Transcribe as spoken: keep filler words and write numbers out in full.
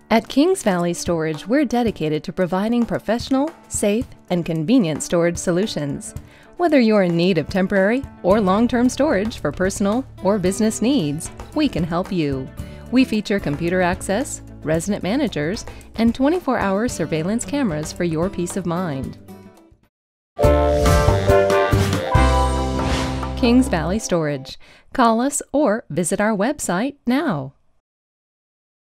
At Kings Valley Storage, we're dedicated to providing professional, safe, and convenient storage solutions. Whether you're in need of temporary or long-term storage for personal or business needs, we can help you. We feature computer access, resident managers, and twenty-four hour surveillance cameras for your peace of mind. Kings Valley Storage. Call us or visit our website now.